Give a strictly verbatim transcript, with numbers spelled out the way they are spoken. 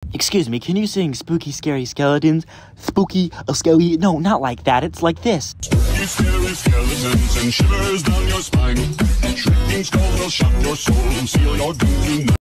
Excuse me, can you sing Spooky Scary Skeletons? Spooky, a scary... No, not like that. It's like this. Spooky scary skeletons and shivers down your spine. Shrieking skulls will shock your soul and seal your doom tonight.